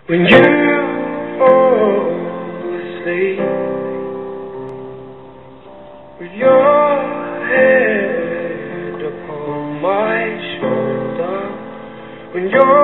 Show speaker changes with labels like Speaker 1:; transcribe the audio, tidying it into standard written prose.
Speaker 1: When you fall asleep with your head upon my shoulder, when you're